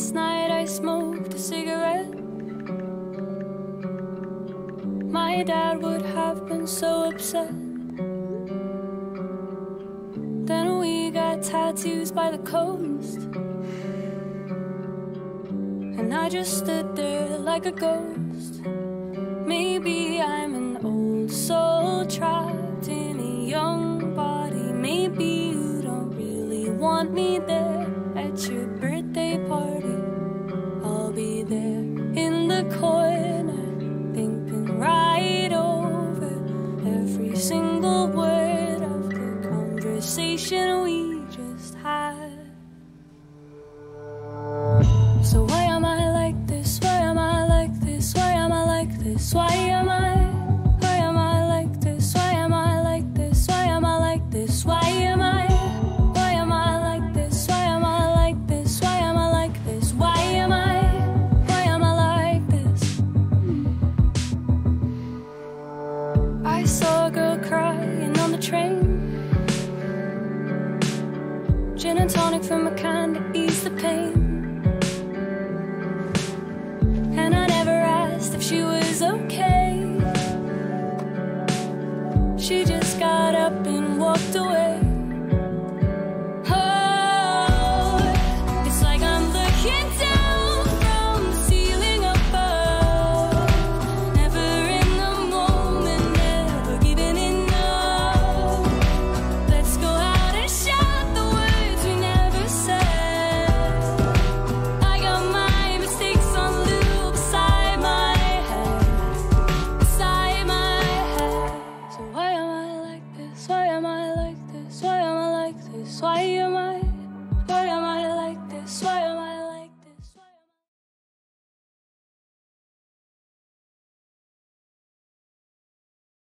Last night I smoked a cigarette. My dad would have been so upset. Then we got tattoos by the coast, and I just stood there like a ghost. Maybe I'm an old soul trapped in a young body. Maybe you don't really want me there at your birthday party. I'll be there in the corner, thinking right over every single word of the conversation we just had. So why am I like this? Why am I like this? Why am I like this? Why am I like this? Why am I like this? Why am I like this? Why am I like this? Why am I like this? Why am I like this? Why am I like this? I saw a girl crying on the train. Gin and tonic from a can to ease the pain. And I never asked if she was okay. She just got up and walked away.